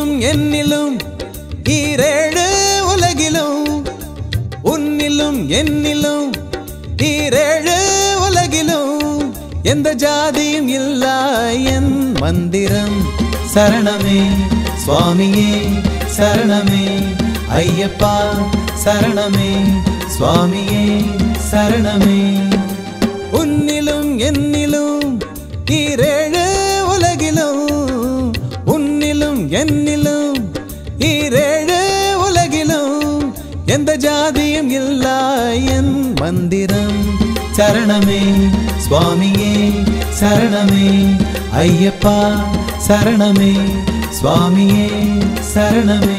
உன்னிலும் என்னிலும் ஈரேழு உலகிலும் உன்னிலும் என்னிலும் ஈரேழு உலகிலும் எந்த ஜாதியும் இல்லா என் மந்திரம் சரணமே சுவாமியே சரணமே ஐயப்பா சரணமே சுவாமியே சரணமே உன்னிலும் என்னிலும் ஈரேழு உலகிலும் உன்னிலும் என்னிலும் ஈரேழு உலகிலும் எந்த ஜாதியும் இல்லா என் மந்திரம் சரணமே சுவாமியே சரணமே ஐயப்பா சரணமே சுவாமியே சரணமே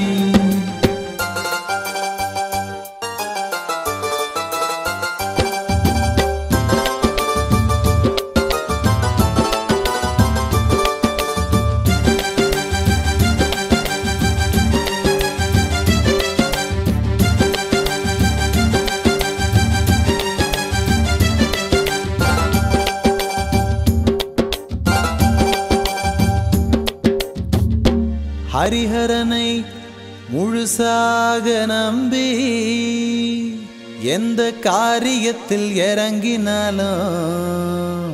ஹரிஹரனை முழுசாக நம்பி எந்த காரியத்தில் இறங்கினாலும்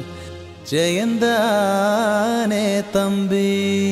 ஜெயந்தானே தம்பி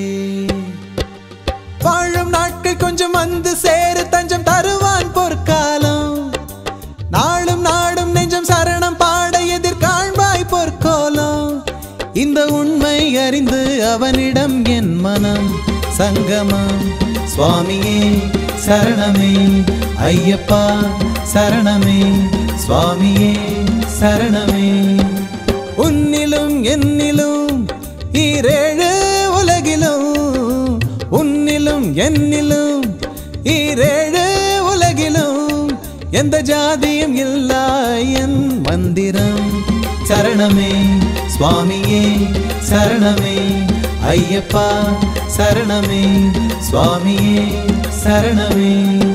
வாழும் நாட்கள் கொஞ்சம் வந்து சேரு தஞ்சம் தருவான் பொற்காலம் நாளும் நாடும் நெஞ்சம் சரணம் பாட எதிர்காண்பாய் பொற்கோலம் இந்த உண்மை அறிந்து அவனிடம் என் மனம் சங்கமம் சுவாமியே சரணமே ஐயப்பா சரணமே சுவாமியே சரணமே உன்னிலும் என்னிலும் ஈரேழு உலகிலும் உன்னிலும் என்னிலும் ஈரேழு உலகிலும் எந்த ஜாதியும் இல்லா என் மந்திரம் சரணமே சுவாமியே சரணமே ஐயப்பா சரணமே சுவாமியே சரணமே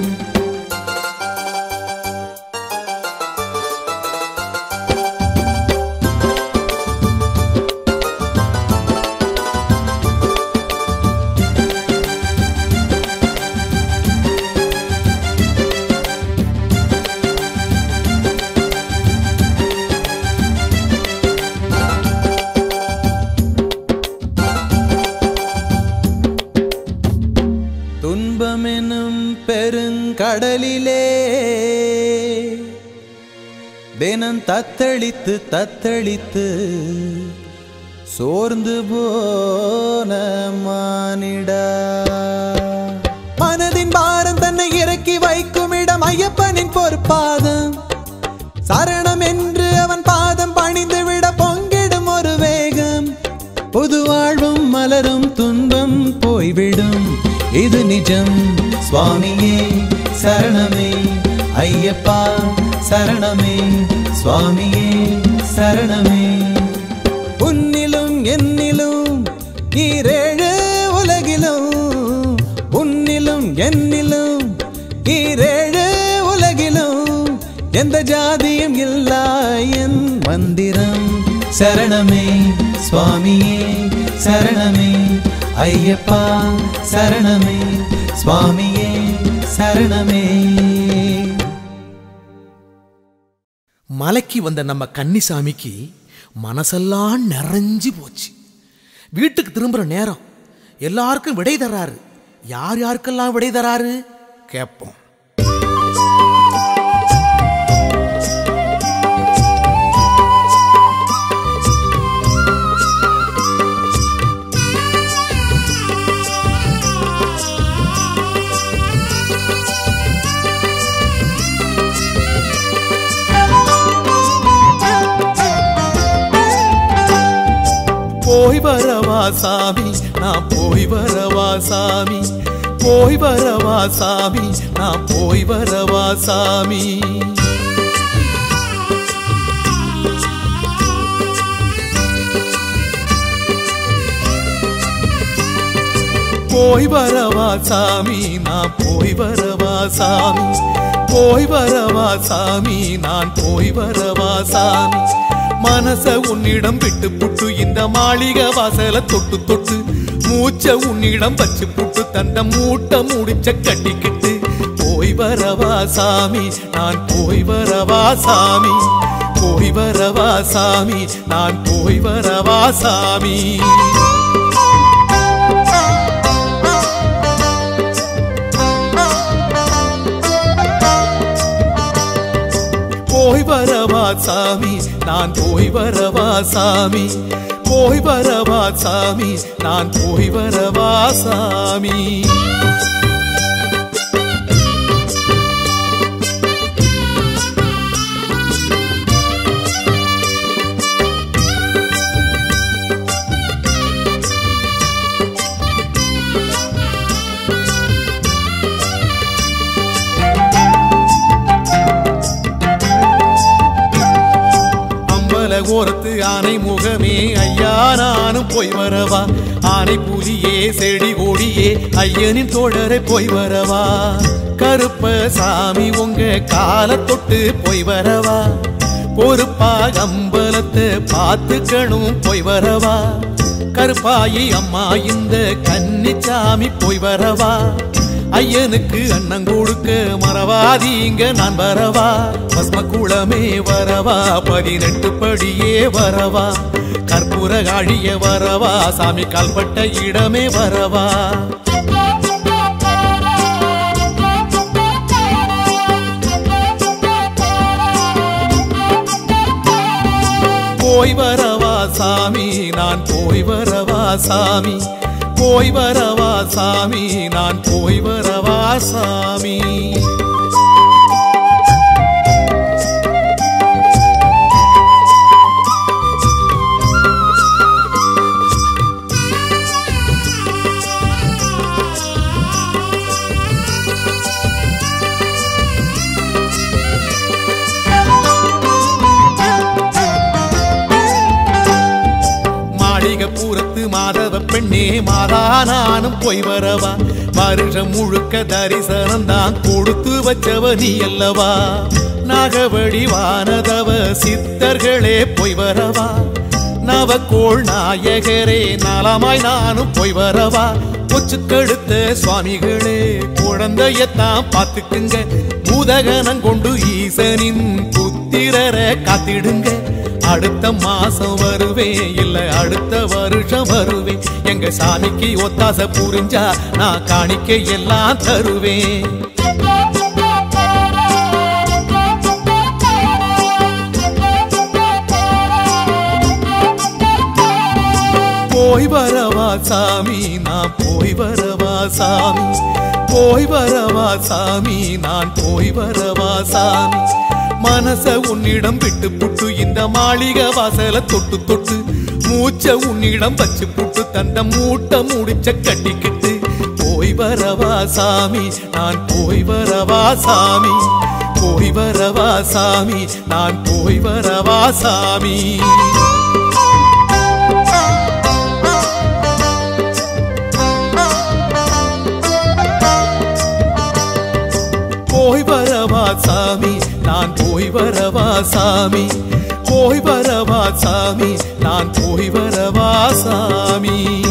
துன்பமெனும் பெருங்கடலிலே தினம் தத்தளித்து தத்தளித்து சோர்ந்து போன மானிடா மனதின் பாரம் தன்னை இறக்கி வைக்கும் இடம் ஐயப்பனின் பொற்பாதம் சரணம் என்று அவன் பாதம் பணிந்து விட பொங்கிடும் ஒரு வேகம் புது வாழ்வும் மலரும் துன்பம் போய்விடும் இது நிஜம் சுவாமியே சரணமே ஐயப்பா சரணமே சுவாமியே சரணமே உன்னிலும் என்னிலும் ஈரேழு உலகிலும் உன்னிலும் என்னிலும் ஈரேழு உலகிலும் எந்த ஜாதியும் இல்லா என் மந்திரம் சரணமே சுவாமியே சரணமே ஐயப்பா சரணமே சுவாமியே சரணமே மலைக்கு வந்த நம்ம கன்னிசாமிக்கு மனசெல்லாம் நிறைஞ்சு போச்சு. வீட்டுக்கு திரும்புற நேரம் எல்லாருக்கும் விடை தராரு. யார் யாருக்கெல்லாம் விடை தராரு கேட்போம். போய் வரவா சாமி நான் போய் வரவா சாமி போய் வரவா சாமி நான் போய் வரவா சாமி போய் வரவா சாமி நான் போய் வரவா சாமி போய் வரவா சாமி நான் போய் வரவா சாமி மனச உன்னிடம் விட்டு புட்டு இந்த மாளிகை வாசல தொட்டு தொட்டு மூச்ச உன்னிடம் வச்சு புட்டு தந்த மூட்டை முடிச்ச கட்டிக்கிட்டு போய் வரவா சாமி நான் போய் வரவா சாமி போய் வரவா சாமி நான் போய் வரவா சாமி போய் வரவா சாமி நான் போய் வரவா சாமி போய் வரவா சாமி நான் போய் வரவா சாமி ஓரத்து ஆனை முகமே ஐயா நானும் போய் வரவா ஆனை புலியே செடி கொடியே ஐயனின் தோழரை போய் வரவா கருப்ப சாமி உங்க கால தொட்டு போய் வரவா பொறுப்பா அம்பலத்தை பார்த்துக்கணும் போய் வரவா கருப்பாயி அம்மா இந்த கன்னிச்சாமி போய் வரவா ஐயனுக்கு அண்ணன் கொடுக்க மறவாதீங்க நான் வரவா பஸ்ம குளமே வரவா 18 படியே வரவா கற்பூர காழிய வரவா சாமி கால்பட்ட இடமே வரவா போய் வரவா சாமி நான் போய் வரவா சாமி போய் வரவா சாமி நான் போய் வரவா சாமி பூரத்து மாதவ பெண்ணே மாதா நானும் போய் வரவா வருஷம் முழுக்க தரிசனம் தான் கொடுத்து வச்சவ நீ அல்லவா நாகவழி வானதவ சித்தர்களே போய் வரவா நவக்கோள் நாயகரே நலமாய் நானும் போய் வரவா கொச்சுக்கெடுத்த சுவாமிகளே குழந்தையத்தான் பார்த்துக்குங்க பூதகனம் கொண்டு ஈசனின் புத்திரரை காத்திடுங்க அடுத்த மாசம் வருவேன் இல்ல அடுத்த வருஷம் வருவேன் எங்க சாமிக்கு ஒத்தாசை புரிஞ்சா நான் காணிக்கை எல்லாம் தருவேன் போய் வரவா சாமி நான் போய் வரவா சாமி போய் வரவா சாமி நான் போய் வரவா சாமி மனச உன்னிடம் விட்டு புட்டு இந்த மாளிகை வாசல தொட்டு தொட்டு மூச்ச உன்னிடம் வச்சு புட்டு தந்த மூட்டை முடிச்ச கட்டிக்கிட்டு போய் வரவா சாமி நான் போய் வரவா சாமி போய் வரவா சாமி நான் போய் வரவா சாமி போய் வரவா சாமி நான் போய் வரவா சாமி போய் வரவா சாமி நான் போய் வரவா சாமி